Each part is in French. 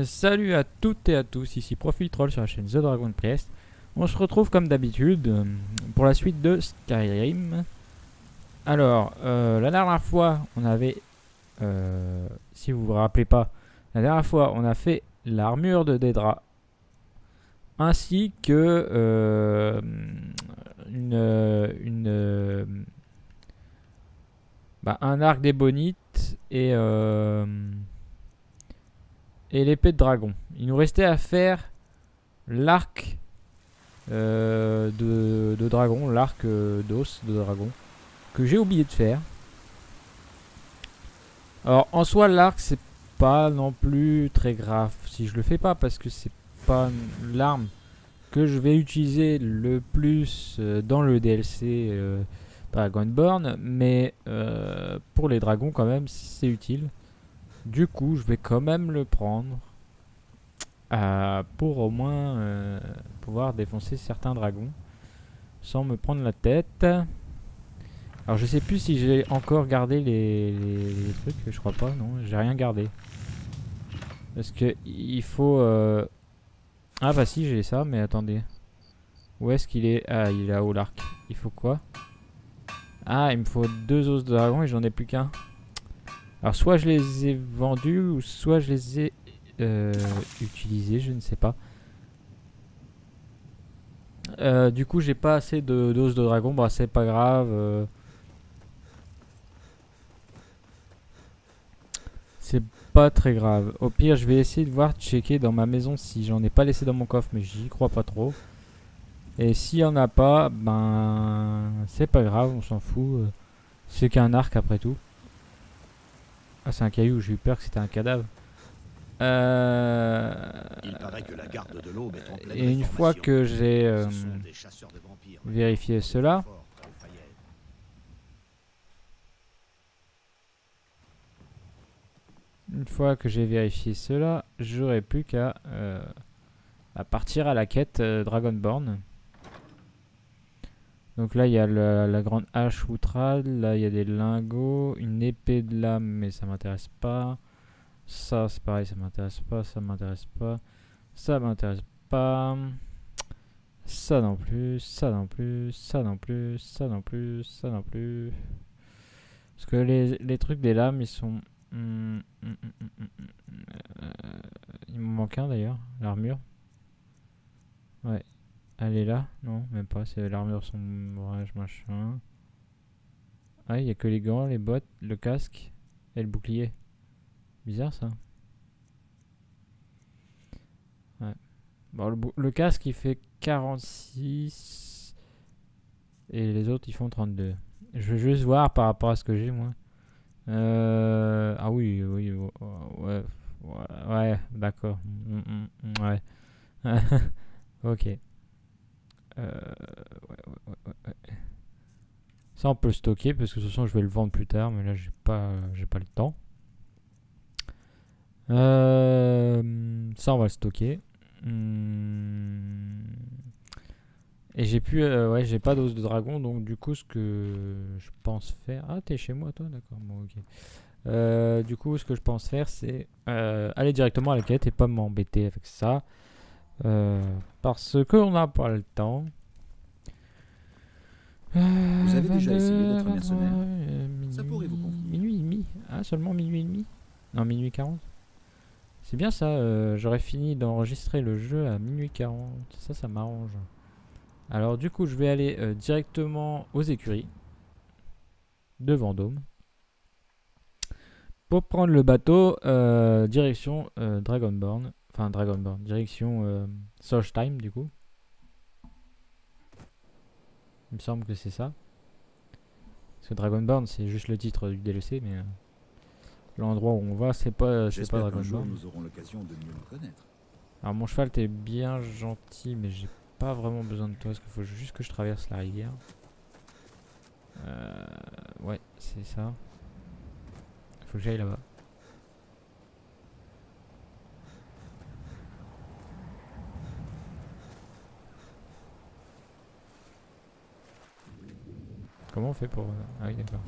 Salut à toutes et à tous, ici Profiltroll sur la chaîne The Dragon Priest. On se retrouve comme d'habitude pour la suite de Skyrim. Alors, la dernière fois, on avait, si vous vous rappelez pas, la dernière fois, on a fait l'armure de Daedra, ainsi que un arc d'ébonite et l'épée de dragon. Il nous restait à faire l'arc de dragon, l'arc d'os de dragon, que j'ai oublié de faire. Alors en soi l'arc c'est pas non plus très grave si je le fais pas, parce que c'est pas l'arme que je vais utiliser le plus dans le DLC Dragonborn, mais pour les dragons quand même c'est utile. Du coup je vais quand même le prendre pour au moins pouvoir défoncer certains dragons sans me prendre la tête. Alors je sais plus si j'ai encore gardé les trucs, je crois pas, non, j'ai rien gardé. Parce que il faut... Ah bah si, j'ai ça, mais attendez. Où est-ce qu'il est? Ah, il est là-haut l'arc. Il faut quoi? Ah, il me faut 2 os de dragon et j'en ai plus qu'un. Alors soit je les ai vendus, ou soit je les ai utilisés, je ne sais pas. Du coup j'ai pas assez de doses de dragon, bah c'est pas grave. C'est pas très grave. Au pire je vais essayer de voir, checker dans ma maison si j'en ai pas laissé dans mon coffre, mais j'y crois pas trop. Et s'il y en a pas, ben c'est pas grave, on s'en fout. C'est qu'un arc après tout. Ah c'est un caillou, j'ai eu peur que c'était un cadavre. Il paraît que la garde de l'Aube est en pleine Et une fois réformation. que j'ai Ce sont des chasseurs de vampires. vérifié cela, j'aurai plus qu'à partir à la quête Dragonborn. Donc là il y a la grande hache outrade, là il y a des lingots, une épée de lame, mais ça m'intéresse pas. Ça c'est pareil, ça m'intéresse pas, ça m'intéresse pas, ça m'intéresse pas. Ça non plus, ça non plus, ça non plus, ça non plus, ça non plus. Parce que les trucs des lames ils sont... il me manque un d'ailleurs, l'armure. Ouais. Elle est là? Non, même pas, c'est l'armure sombrage machin. Ah, il n'y a que les gants, les bottes, le casque et le bouclier. Bizarre ça. Ouais. Bon, le casque il fait 46 et les autres ils font 32. Je vais juste voir par rapport à ce que j'ai moi. Ah oui, oui, ouais, ouais, d'accord. Ouais. Ok. Ouais. Ça on peut le stocker parce que de toute façon je vais le vendre plus tard, mais là j'ai pas le temps. Ça on va le stocker. Et j'ai plus, ouais, j'ai pas d'os de dragon, donc du coup ce que je pense faire... Ah t'es chez moi toi, d'accord, bon ok. Du coup ce que je pense faire c'est aller directement à la quête et pas m'embêter avec ça. Parce qu'on n'a pas le temps. Vous avez déjà essayé d'être mercenaire? Ça Minuit, pourrait vous convenir. minuit et demi. Ah, seulement minuit et demi? Non, minuit 40. C'est bien ça, j'aurais fini d'enregistrer le jeu à minuit 40. Ça m'arrange. Alors du coup, je vais aller directement aux écuries de Vendôme. Pour prendre le bateau, direction Dragonborn. Enfin, Dragonborn, direction Solstheim du coup. Il me semble que c'est ça. Parce que Dragonborn, c'est juste le titre du DLC, mais l'endroit où on va, c'est pas Dragonborn. Nous aurons l'occasion de mieux nous connaître. Alors mon cheval, t'es bien gentil, mais j'ai pas vraiment besoin de toi, parce qu'il faut juste que je traverse la rivière. Ouais, c'est ça. Il faut que j'aille là-bas. Comment on fait pour... Ah oui, d'accord.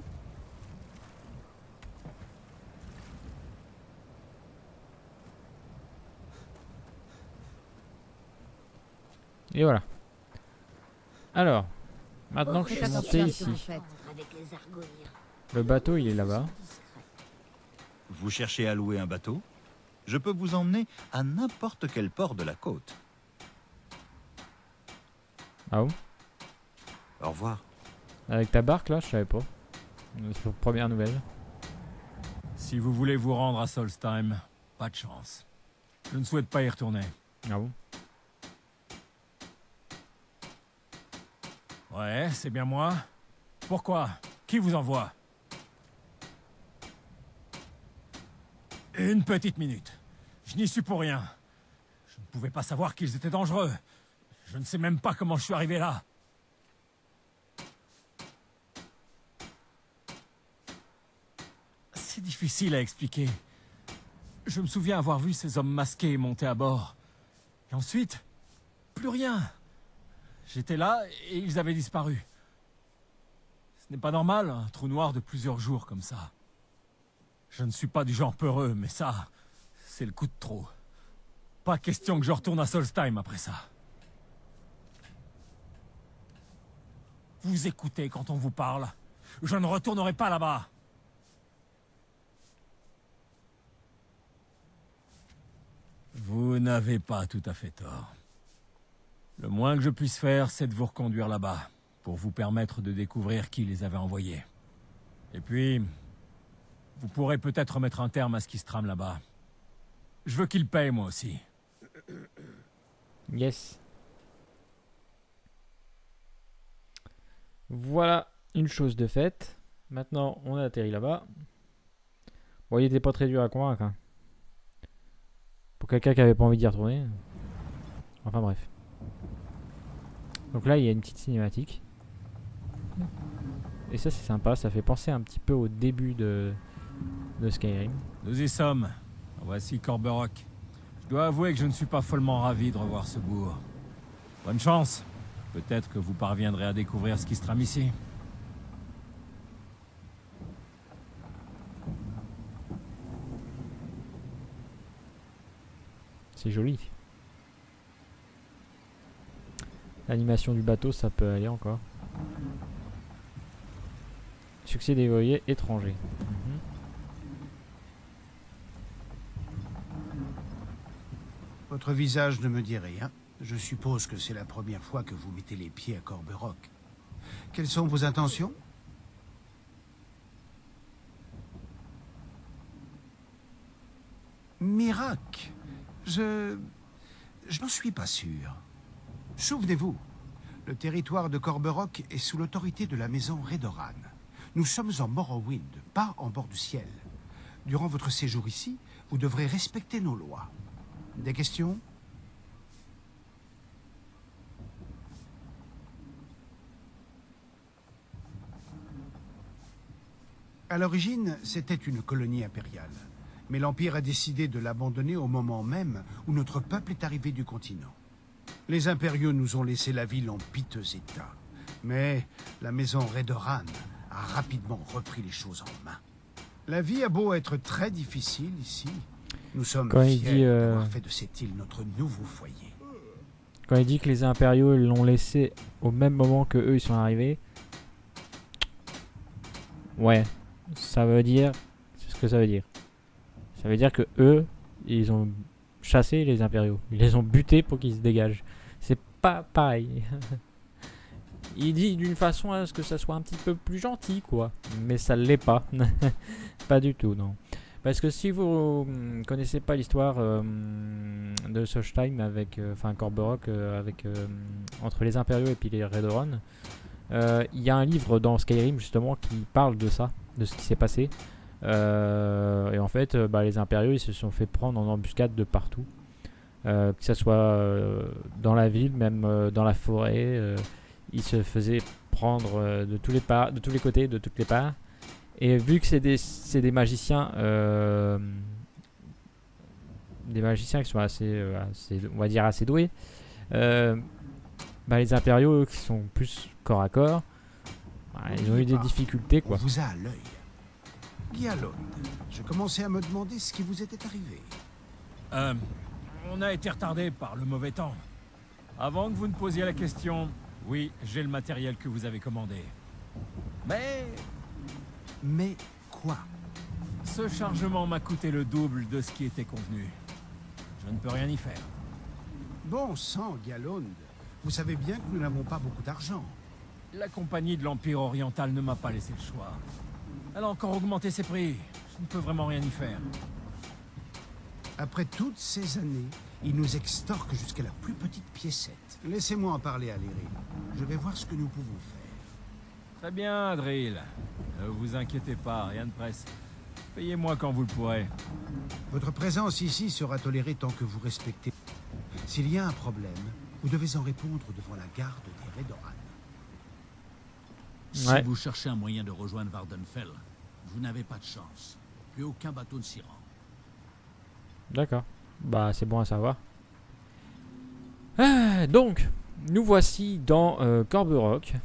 Et voilà. Alors, maintenant que je Faites suis attention monté à ce que vous ici, faites avec les argoïdes. le bateau il est là-bas. Vous cherchez à louer un bateau? Je peux vous emmener à n'importe quel port de la côte. Ah bon? Au revoir. Avec ta barque là, je savais pas. C'est la première nouvelle. Si vous voulez vous rendre à Solstheim, pas de chance. Je ne souhaite pas y retourner. Ah bon? Ouais, c'est bien moi. Pourquoi? Qui vous envoie? Une petite minute. Je n'y suis pour rien. Je ne pouvais pas savoir qu'ils étaient dangereux. Je ne sais même pas comment je suis arrivé là. C'est difficile à expliquer. Je me souviens avoir vu ces hommes masqués monter à bord. Et ensuite, plus rien. J'étais là et ils avaient disparu. Ce n'est pas normal, un trou noir de plusieurs jours comme ça. Je ne suis pas du genre peureux, mais ça, c'est le coup de trop. Pas question que je retourne à Solstheim après ça. Vous écoutez quand on vous parle. Je ne retournerai pas là-bas. Vous n'avez pas tout à fait tort. Le moins que je puisse faire, c'est de vous reconduire là-bas, pour vous permettre de découvrir qui les avait envoyés. Et puis, vous pourrez peut-être mettre un terme à ce qui se trame là-bas. Je veux qu'ils payent, moi aussi. Yes. Voilà une chose de faite. Maintenant, on a atterri là-bas. Bon, il était pas très dur à convaincre. Hein. Pour quelqu'un qui avait pas envie d'y retourner. Enfin bref. Donc là, il y a une petite cinématique. Et ça, c'est sympa. Ça fait penser un petit peu au début de Skyrim. Nous y sommes. Voici Corberock. Je dois avouer que je ne suis pas follement ravi de revoir ce bourg. Bonne chance. Peut-être que vous parviendrez à découvrir ce qui se trame ici. C'est joli. L'animation du bateau, ça peut aller encore. Succès des voiliers étrangers. Votre visage ne me dit rien. Je suppose que c'est la première fois que vous mettez les pieds à Corberock. Quelles sont vos intentions? Miracle. Je n'en suis pas sûr. Souvenez-vous, le territoire de Corberock est sous l'autorité de la maison Redoran. Nous sommes en Morrowind, pas en bord du ciel. Durant votre séjour ici, vous devrez respecter nos lois. Des questions? À l'origine, c'était une colonie impériale. Mais l'Empire a décidé de l'abandonner au moment même où notre peuple est arrivé du continent. Les impériaux nous ont laissé la ville en piteux état. Mais la maison Redoran a rapidement repris les choses en main. La vie a beau être très difficile ici. Nous sommes fiers d'avoir fait de cette île notre nouveau foyer. Quand il dit que les impériaux l'ont laissé au même moment que eux ils sont arrivés. Ouais, ça veut dire... C'est ce que ça veut dire. Ça veut dire que eux, ils ont chassé les impériaux. Ils les ont butés pour qu'ils se dégagent. C'est pas pareil. Il dit d'une façon à ce que ça soit un petit peu plus gentil, quoi. Mais ça l'est pas. Pas du tout, non. Parce que si vous connaissez pas l'histoire de Solstheim avec... Enfin, Corberock avec... entre les impériaux et puis les Redoran, il y a un livre dans Skyrim, justement, qui parle de ça, de ce qui s'est passé. Et en fait, les impériaux, ils se sont fait prendre en embuscade de partout. Que ce soit dans la ville, même dans la forêt. Ils se faisaient prendre de tous les côtés, de toutes les parts. Et vu que c'est des magiciens, qui sont assez, on va dire assez doués, les impériaux, eux, qui sont plus corps à corps, ils ont eu des difficultés, quoi. On vous a à l'œil. Gyalond, je commençais à me demander ce qui vous était arrivé. On a été retardé par le mauvais temps. Avant que vous ne posiez la question, oui, j'ai le matériel que vous avez commandé. Mais quoi? Ce chargement m'a coûté le double de ce qui était convenu. Je ne peux rien y faire. Bon sang, Galond. Vous savez bien que nous n'avons pas beaucoup d'argent. La compagnie de l'Empire oriental ne m'a pas laissé le choix. Elle a encore augmenté ses prix. Je ne peux vraiment rien y faire. Après toutes ces années, ils nous extorquent jusqu'à la plus petite piécette. Laissez-moi en parler à Lyrie. Je vais voir ce que nous pouvons faire. Très bien, Drill. Ne vous inquiétez pas, rien de presse. Payez-moi quand vous le pourrez. Votre présence ici sera tolérée tant que vous respectez. S'il y a un problème, vous devez en répondre devant la garde des Redoran. Si vous cherchez un moyen de rejoindre Vardenfell, vous n'avez pas de chance. Plus aucun bateau ne s'y rend. D'accord. Bah, c'est bon à savoir. Donc, nous voici dans Corberock.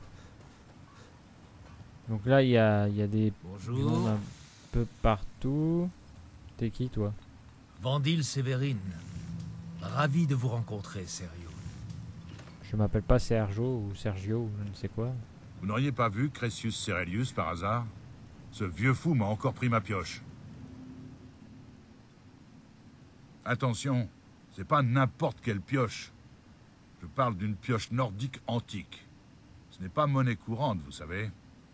Donc là, il y a des Bonjour. monde un peu partout. T'es qui, toi? Vandil Sévérine. Ravi de vous rencontrer, Sergio. Je m'appelle pas Sergio ou Sergio ou je ne sais quoi. Vous n'auriez pas vu Cressius Serelius par hasard? Ce vieux fou m'a encore pris ma pioche. Attention, c'est pas n'importe quelle pioche. Je parle d'une pioche nordique antique. Ce n'est pas monnaie courante, vous savez.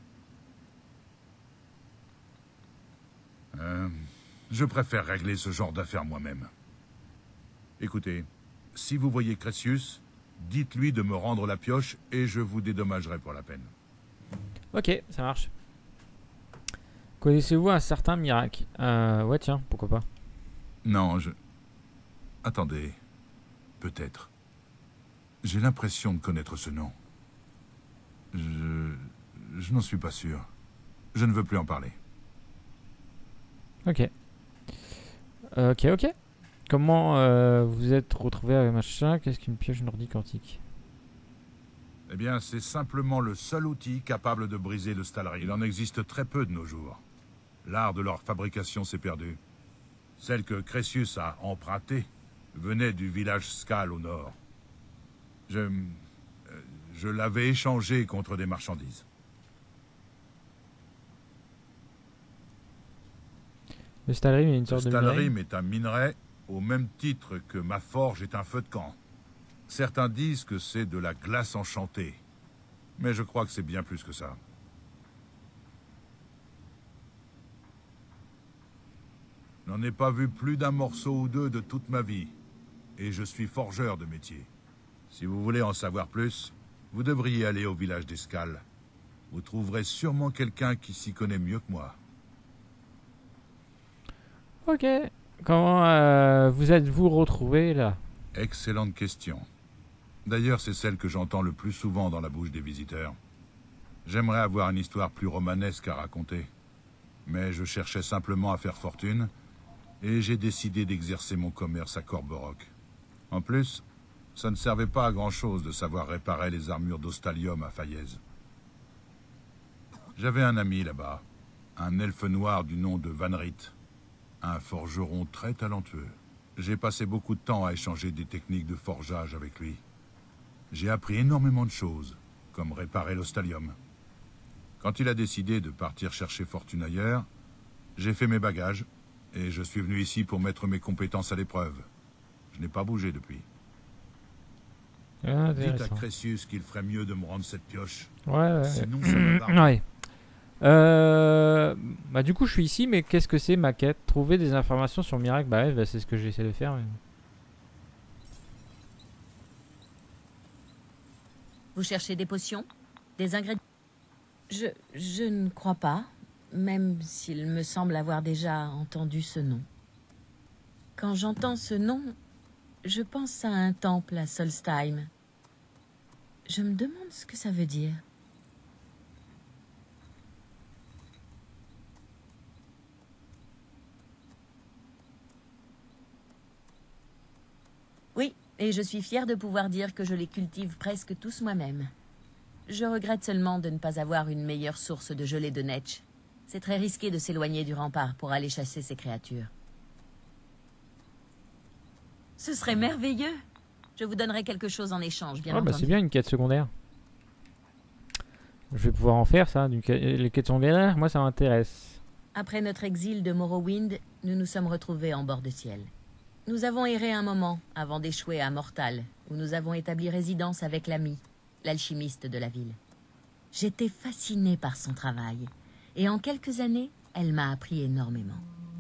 Je préfère régler ce genre d'affaires moi-même. Écoutez, si vous voyez Cressius, dites-lui de me rendre la pioche et je vous dédommagerai pour la peine. Ok, ça marche. Connaissez-vous un certain miracle? Ouais, tiens, pourquoi pas. Non, Attendez. Peut-être. J'ai l'impression de connaître ce nom. Je n'en suis pas sûr. Je ne veux plus en parler. Ok. Ok. Comment vous êtes retrouvé avec machin? Qu'est-ce qu'une pioche nordique antique? Eh bien, c'est simplement le seul outil capable de briser le stallery. Il en existe très peu de nos jours. L'art de leur fabrication s'est perdu. Celle que Cressius a empruntée venait du village Skal au nord. Je l'avais échangée contre des marchandises. Le stallery est une Le sorte de minerai. stallery est un minerai au même titre que ma forge est un feu de camp. Certains disent que c'est de la glace enchantée, mais je crois que c'est bien plus que ça. Je n'en ai pas vu plus d'un morceau ou deux de toute ma vie, et je suis forgeur de métier. Si vous voulez en savoir plus, vous devriez aller au village d'Escales. Vous trouverez sûrement quelqu'un qui s'y connaît mieux que moi. Ok. Comment vous êtes-vous retrouvé là? Excellente question. D'ailleurs, c'est celle que j'entends le plus souvent dans la bouche des visiteurs. J'aimerais avoir une histoire plus romanesque à raconter. Mais je cherchais simplement à faire fortune, et j'ai décidé d'exercer mon commerce à Corberock. En plus, ça ne servait pas à grand-chose de savoir réparer les armures d'Ostalium à Fayez. J'avais un ami là-bas, un elfe noir du nom de Vanrit, un forgeron très talentueux. J'ai passé beaucoup de temps à échanger des techniques de forgeage avec lui. J'ai appris énormément de choses, comme réparer l'Ostalium. Quand il a décidé de partir chercher fortune ailleurs, j'ai fait mes bagages, et je suis venu ici pour mettre mes compétences à l'épreuve. Je n'ai pas bougé depuis. Dites à Intéressant. Cressius qu'il ferait mieux de me rendre cette pioche. Ouais. Sinon, ça me barre. Ouais. Bah du coup je suis ici, mais qu'est-ce que c'est ma quête? Trouver des informations sur Miracle. Bah ouais, bah, c'est ce que j'essaie de faire. Mais... Vous cherchez des potions? Des ingrédients? Je ne crois pas, même s'il me semble avoir déjà entendu ce nom. Quand j'entends ce nom, je pense à un temple à Solstheim. Je me demande ce que ça veut dire. Oui, et je suis fière de pouvoir dire que je les cultive presque tous moi-même. Je regrette seulement de ne pas avoir une meilleure source de gelée de Netch. C'est très risqué de s'éloigner du rempart pour aller chasser ces créatures. Ce serait merveilleux. Je vous donnerai quelque chose en échange, bien Ah bah entendu. c'est bien une quête secondaire. Je vais pouvoir en faire ça, les quêtes secondaires, moi ça m'intéresse. Après notre exil de Morrowind, nous nous sommes retrouvés en bord de ciel. Nous avons erré un moment avant d'échouer à Mortal, où nous avons établi résidence avec l'ami, l'alchimiste de la ville. J'étais fascinée par son travail, et en quelques années, elle m'a appris énormément.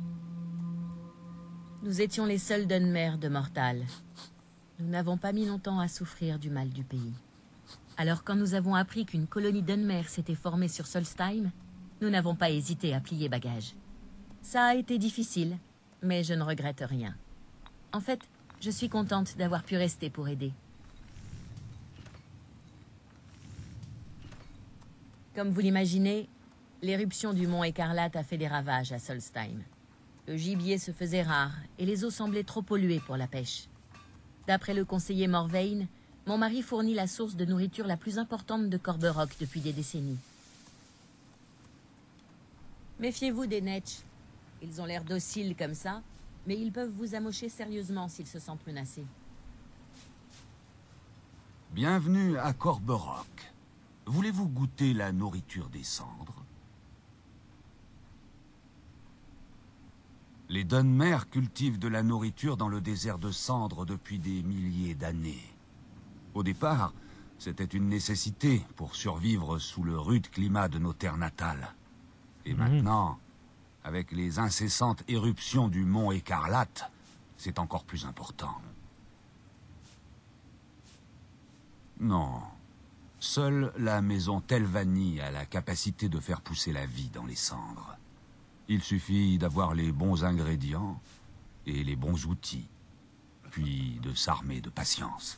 Nous étions les seuls Dunmer de Mortal. Nous n'avons pas mis longtemps à souffrir du mal du pays. Alors quand nous avons appris qu'une colonie Dunmer s'était formée sur Solstheim, nous n'avons pas hésité à plier bagage. Ça a été difficile, mais je ne regrette rien. En fait, je suis contente d'avoir pu rester pour aider. Comme vous l'imaginez, l'éruption du mont Écarlate a fait des ravages à Solstheim. Le gibier se faisait rare et les eaux semblaient trop polluées pour la pêche. D'après le conseiller Morvain, mon mari fournit la source de nourriture la plus importante de Corberock depuis des décennies. Méfiez-vous des Netch. Ils ont l'air dociles comme ça, mais ils peuvent vous amocher sérieusement s'ils se sentent menacés. Bienvenue à Corberock. Voulez-vous goûter la nourriture des cendres? Les Dunmer cultivent de la nourriture dans le désert de cendres depuis des milliers d'années. Au départ, c'était une nécessité pour survivre sous le rude climat de nos terres natales. Et maintenant, avec les incessantes éruptions du mont Écarlate, c'est encore plus important. Non. Seule la maison Telvanni a la capacité de faire pousser la vie dans les cendres. Il suffit d'avoir les bons ingrédients et les bons outils, puis de s'armer de patience.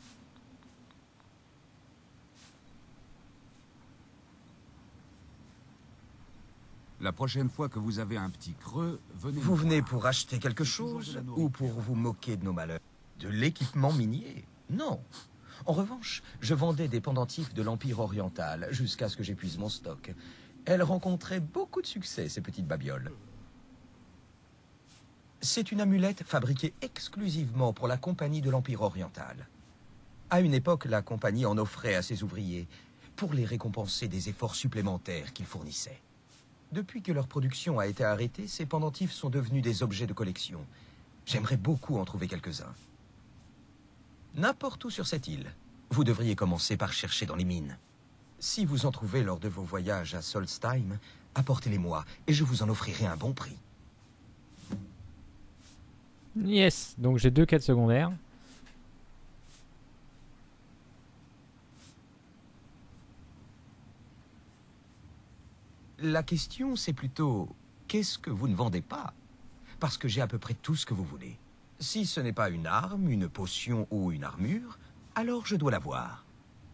La prochaine fois que vous avez un petit creux, venez... Vous me venez voir. pour acheter quelque chose ou pour vous moquer de nos malheurs? De l'équipement minier? Non. En revanche, je vendais des pendentifs de l'Empire oriental jusqu'à ce que j'épuise mon stock. Elles rencontraient beaucoup de succès, ces petites babioles. C'est une amulette fabriquée exclusivement pour la compagnie de l'Empire oriental. À une époque, la compagnie en offrait à ses ouvriers pour les récompenser des efforts supplémentaires qu'ils fournissaient. Depuis que leur production a été arrêtée, ces pendentifs sont devenus des objets de collection. J'aimerais beaucoup en trouver quelques-uns. N'importe où sur cette île. Vous devriez commencer par chercher dans les mines. Si vous en trouvez lors de vos voyages à Solstheim, apportez-les-moi et je vous en offrirai un bon prix. Yes, donc j'ai 2 quêtes secondaires. La question, c'est plutôt, qu'est-ce que vous ne vendez pas? Parce que j'ai à peu près tout ce que vous voulez. Si ce n'est pas une arme, une potion ou une armure, alors je dois l'avoir.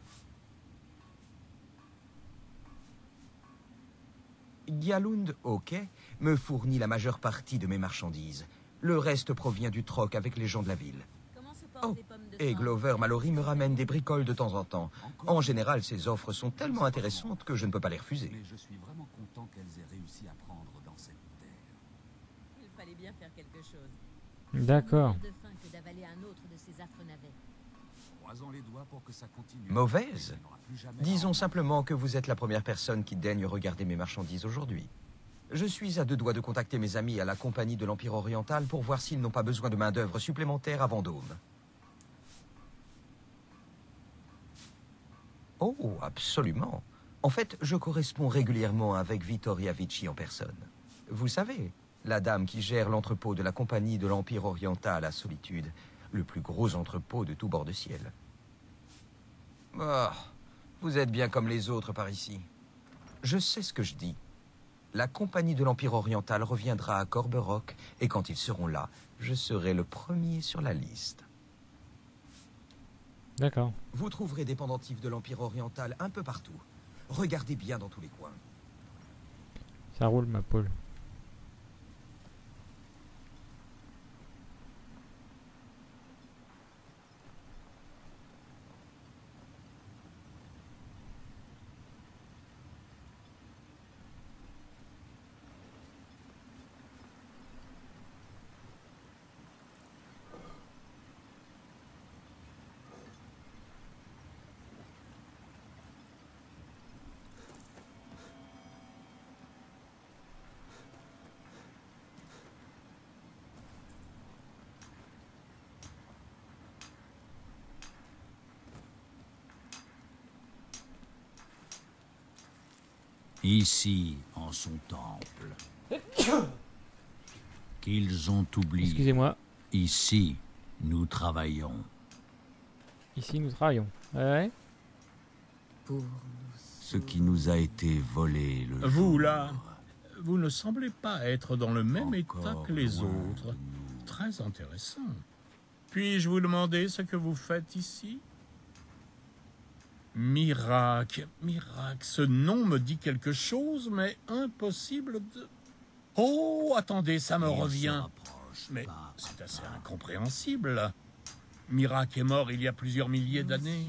Gyalund, ok, me fournit la majeure partie de mes marchandises. Le reste provient du troc avec les gens de la ville. Oh, et Glover Mallory me ramène des bricoles de temps en temps. En général, ces offres sont tellement intéressantes que je ne peux pas les refuser. Mais je suis vraiment content qu'elles aient réussi à prendre dans cette terre. Il fallait bien faire quelque chose. D'accord. De faim que d'avaler un autre de ces affreux navets. Croisons les doigts pour que ça continue. Mauvaise? Il n'y aura plus jamais Disons un- simplement que vous êtes la première personne qui daigne regarder mes marchandises aujourd'hui. Je suis à 2 doigts de contacter mes amis à la compagnie de l'Empire oriental pour voir s'ils n'ont pas besoin de main-d'œuvre supplémentaire à Vendôme. Oh, absolument. En fait, je corresponds régulièrement avec Vittoria Vici en personne. Vous savez, la dame qui gère l'entrepôt de la compagnie de l'Empire oriental à Solitude, le plus gros entrepôt de tout bord de ciel. Ah, vous êtes bien comme les autres par ici. Je sais ce que je dis. La compagnie de l'Empire oriental reviendra à Corberock, et quand ils seront là, je serai le premier sur la liste. D'accord. Vous trouverez des pendentifs de l'Empire oriental un peu partout. Regardez bien dans tous les coins. Ça roule ma Paul. Ici, en son temple. Qu'ils ont oublié. Excusez-moi. Ici, nous travaillons. Ici, nous travaillons. Ouais. Ce qui nous a été volé le Vous, jour. là, vous ne semblez pas être dans le même état que les loin autres. de nous. Très intéressant. Puis-je vous demander ce que vous faites ici? Miracle, ce nom me dit quelque chose, mais impossible de... Oh, attendez, ça me Il se revient. rapproche Mais pas, c'est assez papa. incompréhensible. Miracle est mort il y a plusieurs milliers d'années.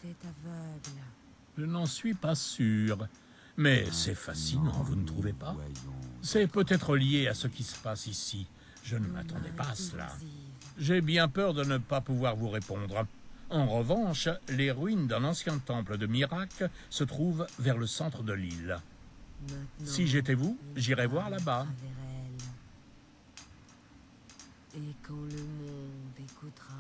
Je n'en suis pas sûr. Mais c'est fascinant, vous ne trouvez pas? C'est peut-être lié à ce qui se passe ici. Je ne m'attendais pas à cela. J'ai bien peur de ne pas pouvoir vous répondre. En revanche, les ruines d'un ancien temple de Miracle se trouvent vers le centre de l'île. Si j'étais vous, j'irais voir là-bas. Et quand le monde écoutera...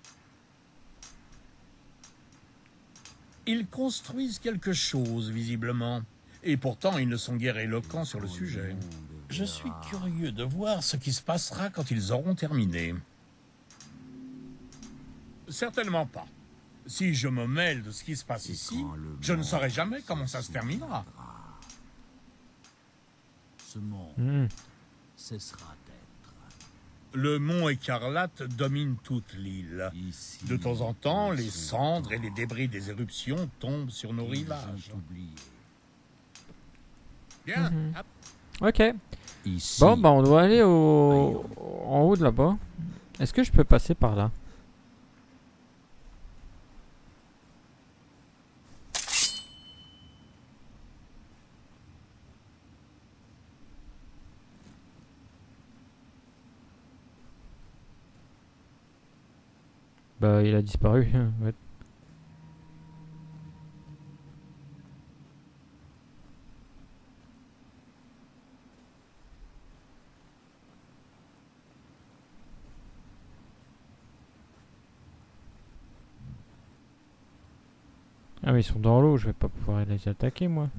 Ils construisent quelque chose, visiblement. Et pourtant, ils ne sont guère éloquents sur le sujet. Je suis curieux de voir ce qui se passera quand ils auront terminé. Certainement pas. Si je me mêle de ce qui se passe ici, je ne saurai jamais comment ça se terminera. Ce monde Hmm. cessera d'être. Le mont Écarlate domine toute l'île. Ici, De temps en temps, nous les sommes cendres et les débris des éruptions tombent sur nos Qu'ils rivages. ont oublié. Bien. Ok. Ici, Bon, bah on doit aller en haut de là-bas. Est-ce que je peux passer par là? Bah il a disparu. Ouais. Ah mais ils sont dans l'eau, je vais pas pouvoir les attaquer moi.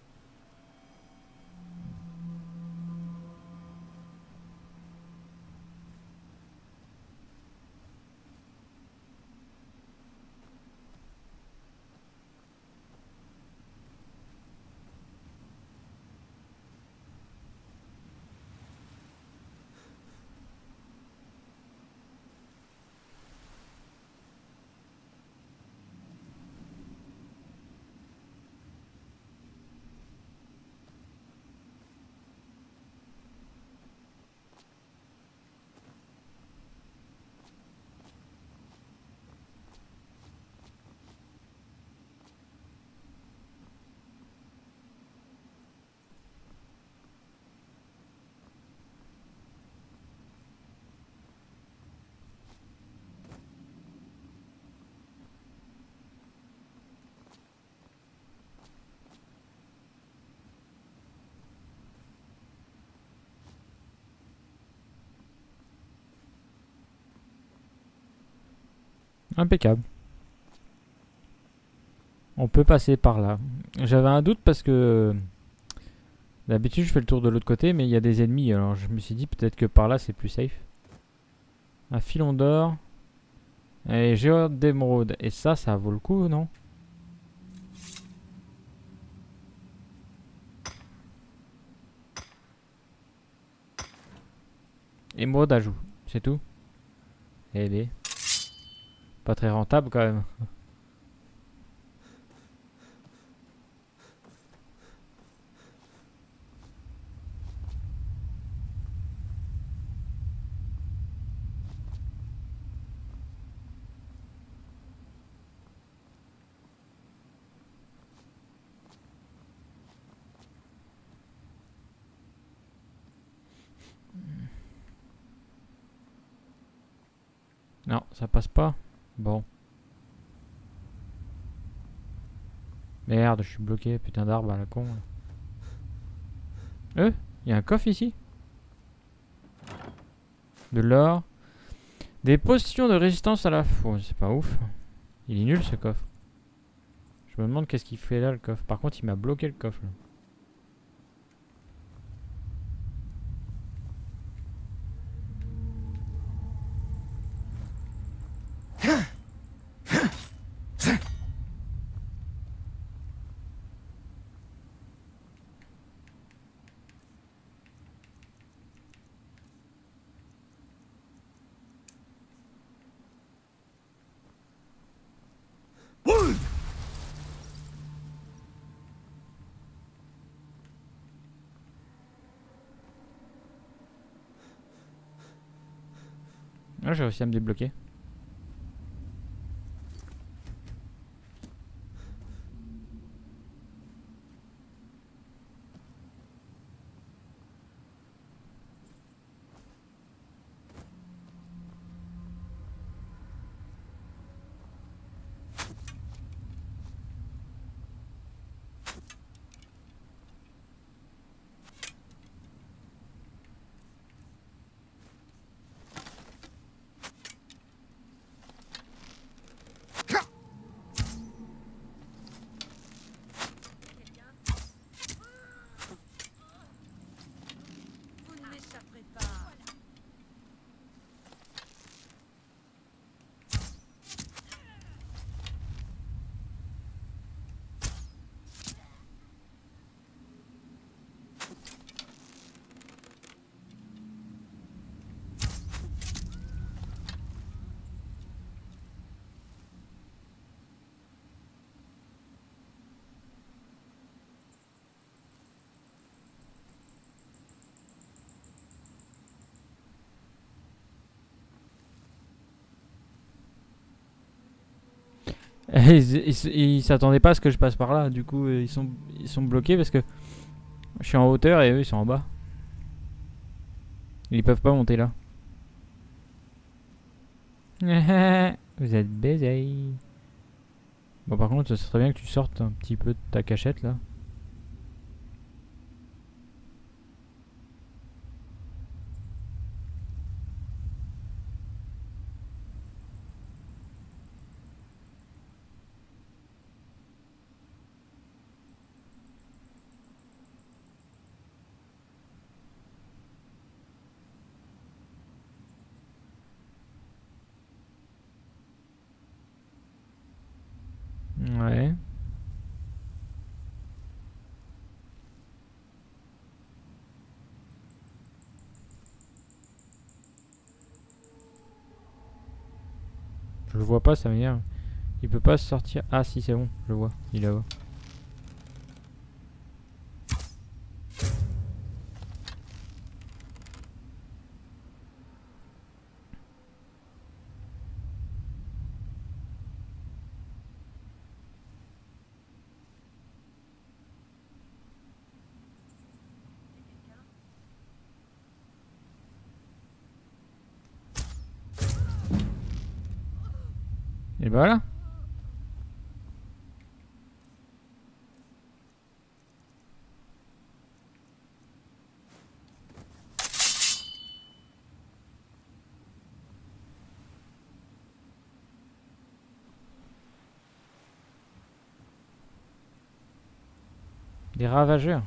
Impeccable. On peut passer par là. J'avais un doute parce que d'habitude je fais le tour de l'autre côté mais il y a des ennemis alors je me suis dit peut-être que par là c'est plus safe. Un filon d'or et géode d'émeraude et ça vaut le coup non? Émeraude ajout, c'est tout? Eh bien, pas très rentable quand même. Non, ça passe pas. Bon. Merde, je suis bloqué, putain d'arbre à la con. Il y a un coffre ici. De l'or. Des potions de résistance à la foi. C'est pas ouf. Il est nul ce coffre. Je me demande qu'est-ce qu'il fait là le coffre. Par contre, il m'a bloqué le coffre. Là. Ah, j'ai réussi à me débloquer. Ils s'attendaient pas à ce que je passe par là. Du coup, ils sont bloqués parce que je suis en hauteur et eux ils sont en bas. Ils peuvent pas monter là. Vous êtes baisés. Bon, par contre, ce serait bien que tu sortes un petit peu de ta cachette là. Ouais. Je le vois pas, ça m'énerve. Il peut pas sortir. Ah si, c'est bon, je le vois. Il est là-bas. Et bah voilà. Des ravageurs.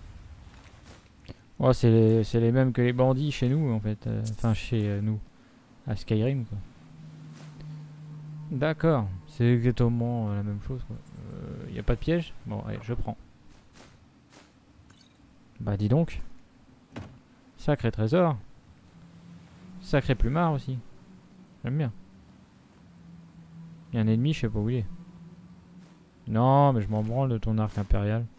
Oh, c'est les mêmes que les bandits chez nous en fait. Enfin, chez nous. À Skyrim quoi. D'accord, c'est exactement la même chose quoi. Y a pas de piège? Bon, allez, je prends. Bah dis donc. Sacré trésor. Sacré plumard aussi. J'aime bien. Y a un ennemi, je sais pas où il est. Non, mais je m'en branle de ton arc impérial.